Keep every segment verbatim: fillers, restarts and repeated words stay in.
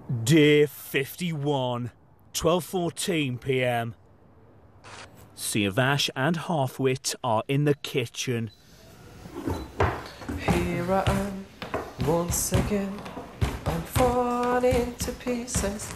Day fifty-one, twelve fourteen p m Siavash and Halfwit are in the kitchen. Here I am, once again, I'm falling to pieces.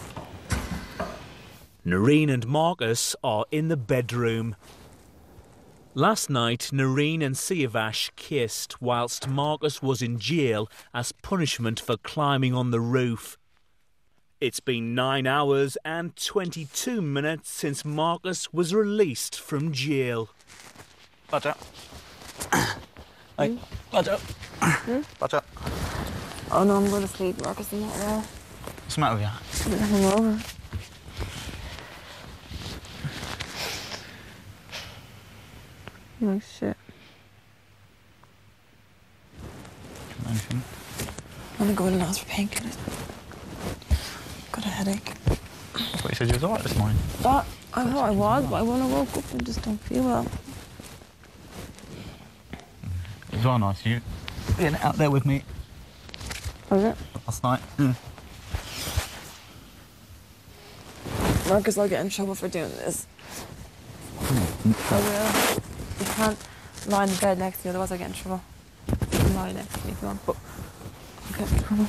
Noreen and Marcus are in the bedroom. Last night, Noreen and Siavash kissed whilst Marcus was in jail as punishment for climbing on the roof. It's been nine hours and twenty-two minutes since Marcus was released from jail. Butter. Hey, butter. Hmm? Butter. Oh no, I'm going to sleep. Marcus, I'm not well. What's the matter with you? I'm hungover. Oh shit. Anything? I'm gonna go in and ask for painkillers. Got a headache. That's what you said you was alright this morning. But I thought I was, but I when I woke up and just don't feel well. It was all nice of you being out there with me. Was it? Last night. Mm. Marcus, I'll get in trouble for doing this. I will. You can't lie in the bed next to me, otherwise I'll get in trouble. You can lie next to me if you want, but I'll get in trouble.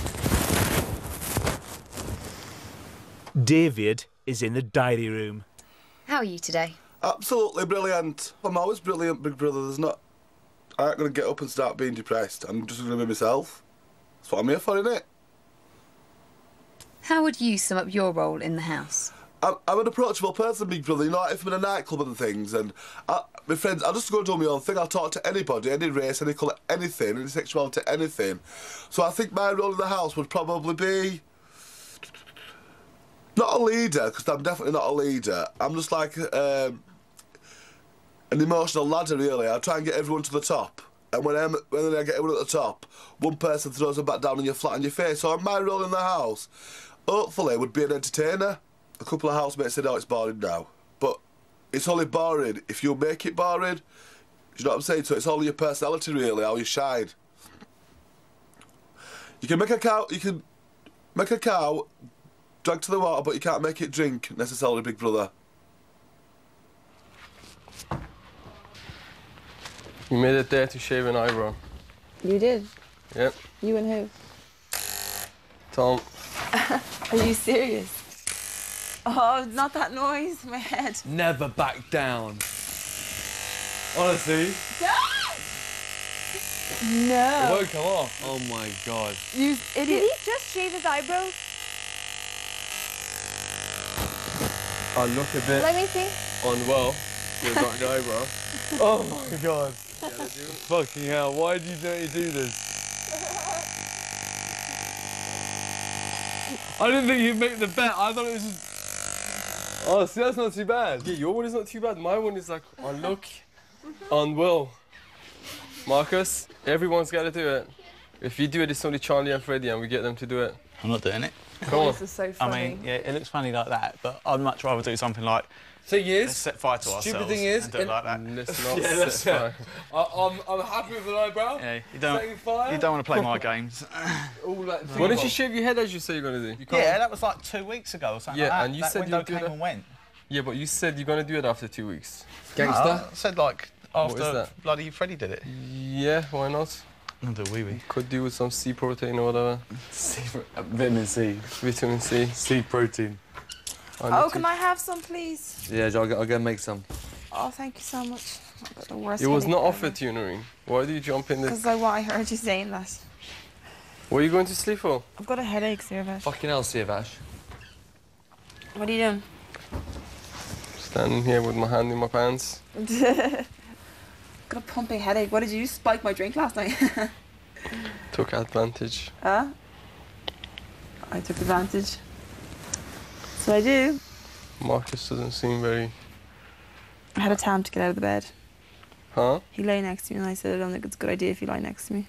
David is in the diary room. How are you today? Absolutely brilliant. I'm always brilliant, big brother. There's not... I ain't going to get up and start being depressed. I'm just going to be myself. That's what I'm here for, innit? How would you sum up your role in the house? I'm, I'm an approachable person, big brother. You know, if I'm in a nightclub and things, and I, my friends, I'll just go and do my own thing. I'll talk to anybody, any race, any colour, anything, any sexuality, anything. So I think my role in the house would probably be... not a leader, because I'm definitely not a leader. I'm just like um, an emotional ladder, really. I try and get everyone to the top. And when, I'm, when I get everyone at the top, one person throws them back down and you're flat on your face. So my role in the house, hopefully, would be an entertainer. A couple of housemates said, oh, it's boring now. But it's only boring if you make it boring. Do you know what I'm saying? So it's all your personality, really, how you shine. You can make a cow... You can make a cow... drag to the water, but you can't make it drink, necessarily, big brother. You made it there to shave an eyebrow. You did? Yep. You and who? Tom. Are you serious? Oh, not that noise in my head. Never back down. Honestly. No. It won't come off. Oh my god. You idiot. Did he just shave his eyebrows? I look a bit Let me see. unwell with that eyebrow. Oh my god. Fucking hell, why did you do, you do this? I didn't think you'd make the bet. I thought it was just... Oh, see, that's not too bad. Yeah, your one is not too bad. My one is like, I look unwell. Marcus, everyone's got to do it. If you do it, it's only Charlie and Freddie and we get them to do it. I'm not doing it. Come on. This is so funny. I mean, yeah, it looks funny like that, but I'd much rather do something like... Thing is, let's set fire to ourselves. stupid thing is, and do it like that. Let's not yeah, that's set it. fire. I, I'm, I'm happy with an eyebrow. Yeah, you don't, Setting fire. you don't want to play my games. All that Why didn't you shave your head as you say you're going to do? You Yeah, that was like two weeks ago or something Yeah, like that. and you that said window you'd do came that. and went. Yeah, but you said you're going to do it after two weeks. No, Gangster? I said like What is after that? bloody Freddie did it. Yeah, why not? I'll do a wee wee. Could do with some C protein or whatever. C, uh, vitamin C. Vitamin C. C protein. I Oh, need can to- I have some, please? Yeah, I'll, go- I'll go make some. Oh, thank you so much. I've got the worst It was not headache offered to you, Noreen. Why did you jump in the... Because I, I heard you saying that. What are you going to sleep for? I've got a headache, Siavash. Fucking hell, Siavash. What are you doing? Standing here with my hand in my pants. Got a pumping headache. What did you spike my drink last night? Took advantage. Huh? I took advantage. So I do. Marcus doesn't seem very... I had a time to get out of the bed. Huh? He lay next to me and I said, I don't think it's a good idea if you lie next to me.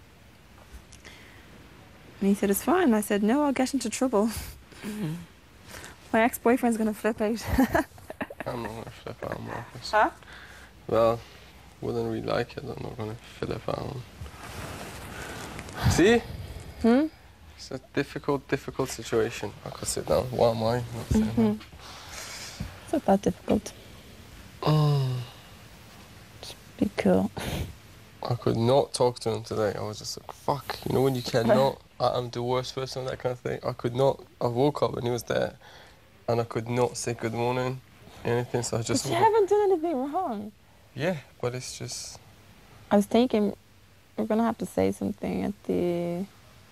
And he said, it's fine. And I said, no, I'll get into trouble. Mm-hmm. My ex-boyfriend's going to flip out. I'm not going to flip out, Marcus. Huh? Well, wouldn't really like it. I'm not going to flip out. See? Hmm? It's a difficult, difficult situation. I could sit down. Why am I not sitting down? It's not that difficult. Mm. Just be cool. I could not talk to him today. I was just like, fuck. You know when you cannot, I am the worst person, that kind of thing. I could not. I woke up and he was there, and I could not say good morning, anything. So I just. But you haven't done anything wrong. Yeah, but it's just. I was thinking we're gonna have to say something at the.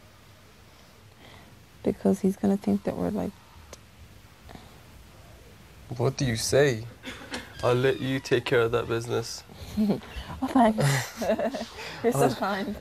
Because he's gonna think that we're like. What do you say? I'll let you take care of that business. Oh, thanks. You're so kind.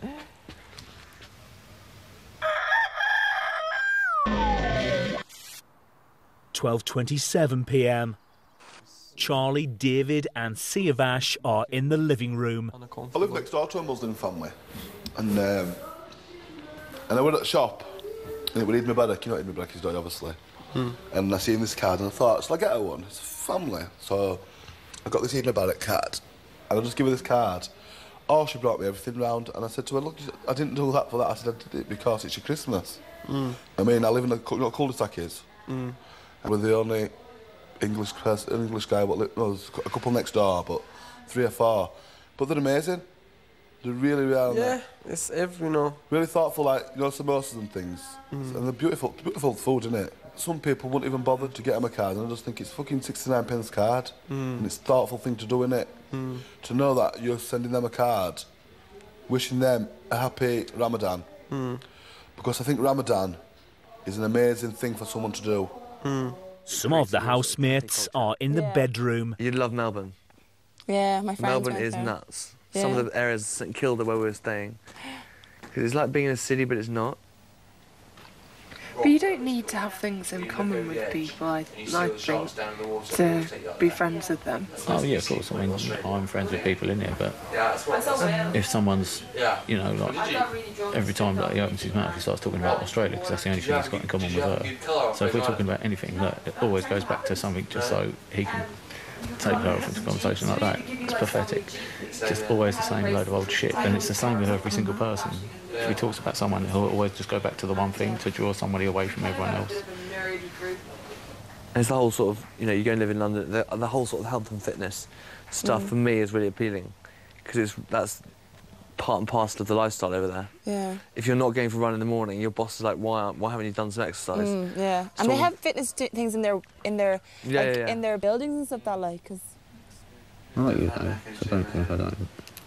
twelve twenty-seven p m Charlie, David and Siavash are in the living room. I live next door to a Muslim family, and um, and I went at the shop, and it would Eid Mubarak, you know what Eid Mubarak is doing, obviously. Hmm. And I seen this card, and I thought, shall I get her one? It's a family. So I got this Eid Mubarak card, and I just give her this card. Oh, she brought me everything round, and I said to her, look, I didn't do that for that. I said, I did it because it's your Christmas. Mm. I mean, I live in a, you know what cul-de-sac is? Mm. And we're the only English person, English guy, what li well, there's a couple next door, but three or four. But they're amazing. They're really, really, Yeah, it's every, you know. really thoughtful, like, you know, samosas and things. Mm. And they're beautiful, beautiful food, innit? Some people wouldn't even bother to get them a card, and I just think it's fucking sixty-nine pence card. Mm. And it's a thoughtful thing to do, innit? Mm. To know that you're sending them a card, wishing them a happy Ramadan. Mm. Because I think Ramadan is an amazing thing for someone to do. Mm. Some of the housemates are in the Yeah. bedroom. You'd love Melbourne. Yeah, my friends Melbourne went is there. nuts. Yeah. Some of the areas, St Kilda, where we were staying. Because it's like being in a city, but it's not. But you don't need to have things in common with people, I, I think, to be friends with them. Oh yeah, of course. I mean, I'm friends with people in here, but if someone's, you know, like every time that he opens his mouth, he starts talking about Australia because that's the only thing he's got in common with her. So if we're talking about anything, look, it always goes back to something just so he can take her off into a conversation like that. It's pathetic. It's just always the same load of old shit, and it's the same with every single person. If he talks about someone, he'll always just go back to the one thing to draw somebody away from everyone else. And it's the whole sort of, you know, you go and live in London, the, the whole sort of health and fitness stuff Mm. for me is really appealing because it's that's part and parcel of the lifestyle over there. Yeah. If you're not going for a run in the morning, your boss is like, why aren't, why haven't you done some exercise? Mm, yeah. So- And they have fitness t things in their in their Yeah, like yeah, yeah. in their buildings and stuff that like cause I like you though, so don't think I don't.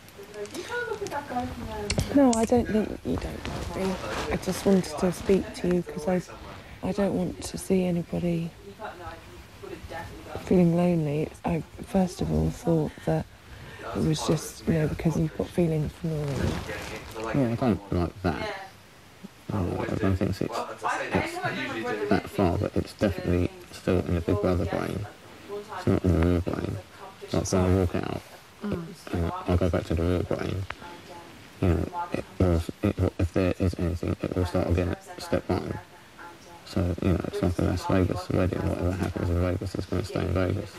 No, I don't think you don't like me. I just wanted to speak to you because I, I don't want to see anybody feeling lonely. I first of all thought that it was just, you know, because you've got feelings for Noreen. Well, I don't like that. No, I don't think it's, it's that far, but it's definitely still in the Big Brother brain. It's not in the real brain. Like when I walk out, and I go back to the real brain, you know, it will, it will, if there is anything, it will start again at step one. So, you know, it's like a Las Vegas wedding. Whatever happens in Vegas is going to stay in Vegas.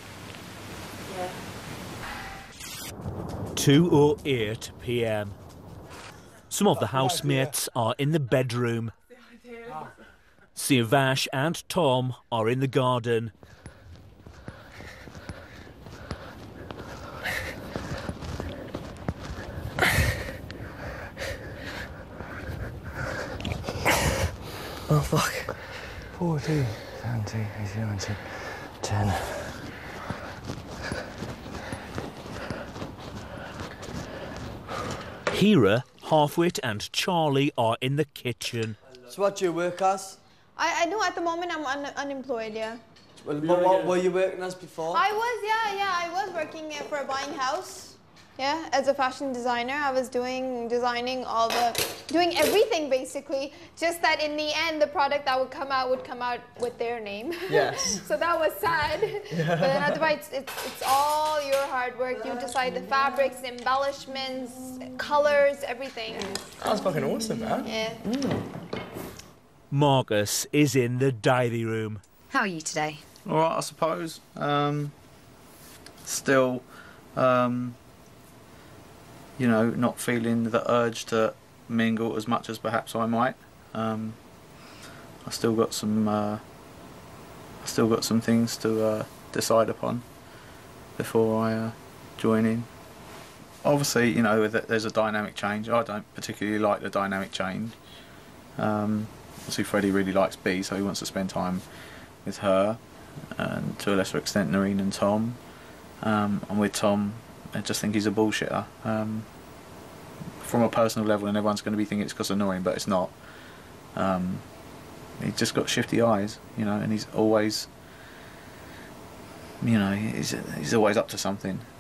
two oh eight p m Some of the housemates are in the bedroom. Siavash and Tom are in the garden. Oh, fuck. forty, seventy, eighty, ninety, ten. Hira, Halfwit and Charlie are in the kitchen. So what do you work as? I, I know at the moment I'm un unemployed, yeah. Well, what, what were you working as before? I was, yeah, yeah, I was working uh, for a buying house, yeah, as a fashion designer. I was doing, designing all the, doing everything basically, just that in the end the product that would come out would come out with their name. Yes. So that was sad. Yeah. But then otherwise it's, it's all your hard work. You decide the fabrics, embellishments, colors, everything. That's fucking awesome, man. Yeah. Mm. Marcus is in the diary room. How are you today? All right, I suppose. Um, still, um, you know, not feeling the urge to mingle as much as perhaps I might. Um, I still got some. Uh, I still got some things to uh, decide upon before I uh, join in. Obviously, you know, there's a dynamic change. I don't particularly like the dynamic change. Um, obviously, Freddie really likes Bea, so he wants to spend time with her, and to a lesser extent, Noreen and Tom. Um, and with Tom, I just think he's a bullshitter. Um, from a personal level, and everyone's going to be thinking it's because of Noreen, but it's not. Um, he's just got shifty eyes, you know, and he's always, you know, he's he's always up to something.